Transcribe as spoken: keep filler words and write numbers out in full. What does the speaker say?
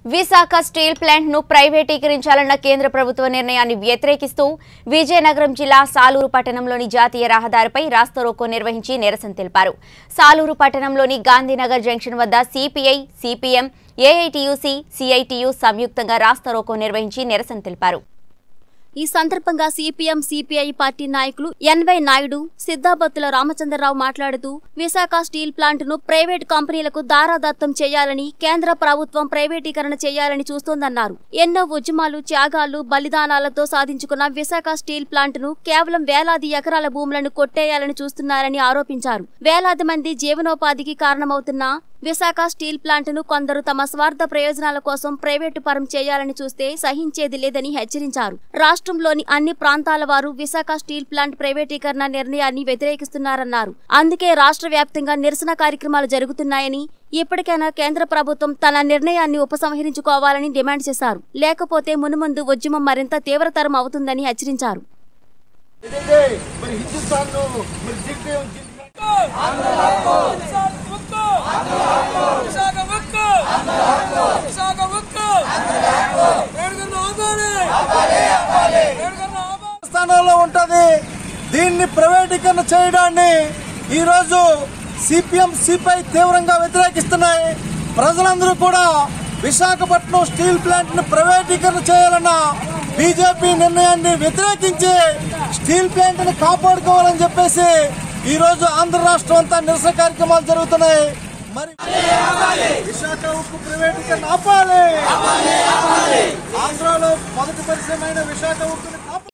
Visakha steel plant ను ప్రైవేటీకరించాలన్న కేంద్ర ప్రభుత్వ నిర్ణయాన్ని వ్యతిరేకిస్తూ విజయనగరం జిల్లా సాలూరు పట్టణంలోని జాతీయ రహదారిపై రాస్తారోకో నిర్వహించి నిరసన తెలిపారు. సాలూరు పట్టణంలోని గాంధీనగర్ జంక్షన్ వద్ద సిపిఐ, సిపిఎం, ఏఐటియుసి, సిఐటియు సంయుక్తంగా రాస్తారోకో నిర్వహించి నిరసన తెలిపారు. ఈ సందర్భంగా సిపిఎం, సిపిఐ పార్టీ నాయకులు ఎన్వై నాయుడు, సిద్ధాబత్తుల రామచంద్రరావు మాట్లాడుతూ విశాఖ స్టీల్ ప్లాంట్ ను ప్రైవేట్ కంపెనీలకు దారాదత్తం చేయాలని కేంద్ర ప్రభుత్వం ప్రైవేటీకరణ చేయాలని చూస్తోందన్నారు. ఎన్నో ఉద్యమాలు, త్యాగాలు, బలిదానాలతో సాధించుకున్న విశాఖ స్టీల్ ప్లాంట్ ను కేవలం వేలాది ఎకరాల భూములను కొట్టేయాలని చూస్తున్నారని ఆరోపించారు. వేలాది మంది జీవనోపాధికి కారణమవుతున్న విశాఖ స్టీల్ ప్లాంట్ ను కొందరు తమ స్వార్థ ప్రయోజనాల కోసం ప్రైవేటు పరం చేయాలని చూస్తే సహించేది లేదని హెచ్చరించారు. రాష్ట్రంలోని అన్ని ప్రాంతాల వారు విశాఖ స్టీల్ ప్లాంట్ ప్రైవేటీకరణ నిర్ణయాన్ని వ్యతిరేకిస్తున్నారన్నారు. అందుకే రాష్ట్ర వ్యాప్తంగా నిరసన కార్యక్రమాలు జరుగుతున్నాయని, ఇప్పటికైనా కేంద్ర ప్రభుత్వం తన నిర్ణయాన్ని ఉపసంహరించుకోవాలని డిమాండ్ చేశారు. లేకపోతే మునుముందు ఉద్యమం మరింత తీవ్రతరం అవుతుందని హెచ్చరించారు. స్థానంలో ఉంటది. దీన్ని ప్రైవేటీకరణ చేయడాన్ని ఈరోజు సిపిఎం, సిపిఐ తీవ్రంగా వ్యతిరేకిస్తున్నాయి. ప్రజలందరూ కూడా విశాఖపట్నం స్టీల్ ప్లాంట్ ను ప్రైవేటీకరణ చేయాలన్న బీజేపీ నిర్ణయాన్ని వ్యతిరేకించి స్టీల్ ప్లాంట్ ను కాపాడుకోవాలని చెప్పేసి ఈ రోజు ఆంధ్ర రాష్ట్రం అంతా నిరసన కార్యక్రమాలు జరుగుతున్నాయి. మరి విశాఖ ఉక్కు ప్రైవేటీకరణ ఆపాలి. ఆంధ్రాలో మొదటి పరిశ్రమ అయిన విశాఖ ఉక్కుని